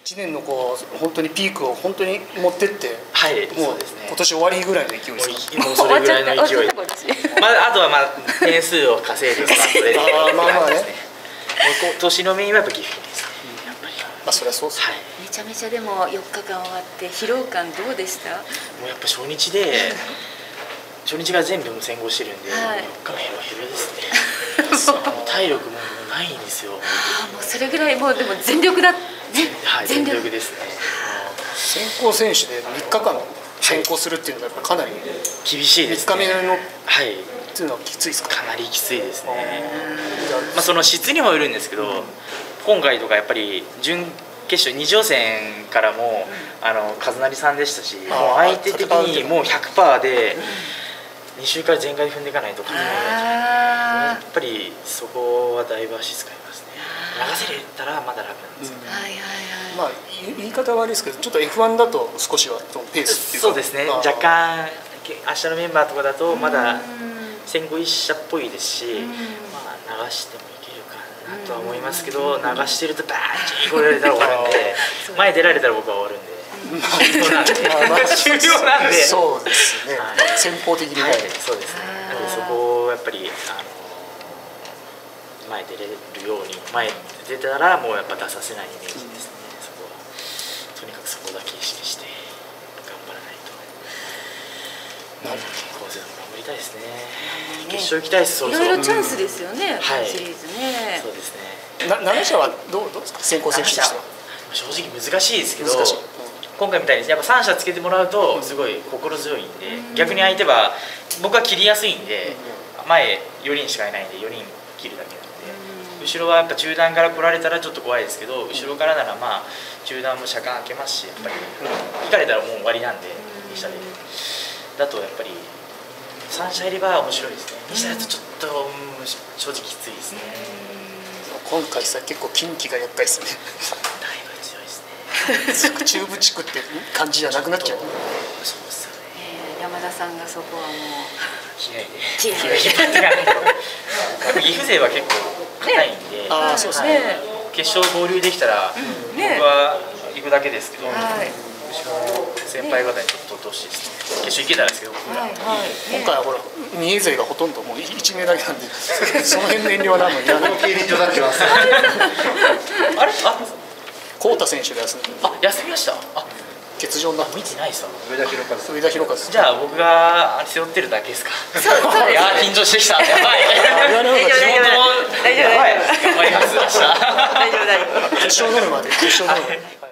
1年のこう本当にピークを本当に持ってって、 はい、 もう今年終わりぐらいの勢いですか？ もうそれぐらいの勢い。あとは点数を稼いでスタートで。まあね。年のメインはやっぱ岐阜ですね。やっぱり。 まあそれはそうですね。 めちゃめちゃでも4日間終わって疲労感どうでした？もうやっぱ初日が全部先行してるんで、4日目ヘロヘロですね。体力もないんですよ。もうそれぐらいもうでも全力だね。 はい、全力ですね。 先行選手で3日間先行するっていうのはやっぱかなり厳しいですね。 3日目のはいっていうのはきついですか？ かなりきついですね。まあその質にもよるんですけど、今回とかやっぱり準決勝2次予選からも和成さんでしたし、もう相手的にもう 100% で2週から全開で踏んでいかないと勝てないやっぱりそこはだいぶ足使いますね。流せれたらまだ楽なんですけど、 まあ言い方は悪いですけど、ちょっと F1 だと少しはペースっていうか、 そうですね、若干明日のメンバーとかだとまだ先行一社っぽいですし、まあ流してもいけるかなとは思いますけど、流してるとバーッと来られたら終わるんで、前出られたら僕は終わるんで。重要なんで、 そうですね。先方的にね。 そうですね。なのでそこをやっぱり前出れるように前出たらもうやっぱ出させないイメージですね。そこはとにかくそこだけ意識して頑張らないと。今シーズン頑張りたいですね。決勝行きたいです。そろそろ。 いろいろチャンスですよね。シリーズね。 そうですね。 7社はどうですか？先行選手としては。 正直難しいですけど。今回みたいにやっぱ3社つけてもらうとすごい心強いんで、逆に相手は僕は切りやすいんで、前4人しかいないんで4人切るだけなんで、後ろはやっぱ中段から来られたらちょっと怖いですけど、後ろからならまあ中段も車間開けますし、やっぱり引かれたらもう終わりなんで2社でだとやっぱり3社いれば面白いですね。2社だとちょっと正直きついですね。 今回さ結構近畿が厄介ですね。中部地区って感じじゃなくなっちゃう。 そうですよね。 山田さんがそこはもう気合で引っ張っていかないと。岐阜勢は結構硬いんで、 そうですね。 決勝合流できたら僕は行くだけですけど、先輩方にちょっと取ってほしいですね。決勝行けたらですけど、 今回はほら三重勢がほとんどもう1名だけなんで、その辺の遠慮は多分いらない。 競輪場になってます。 あれ？ 浩太選手が休んで。 休みました。 欠場だ。 見てないさ。 上田博和。 じゃあ僕が背負ってるだけですか。いや緊張してきた。やばい。 大丈夫。 頑張ります。明日。 大丈夫。 決勝乗るまで。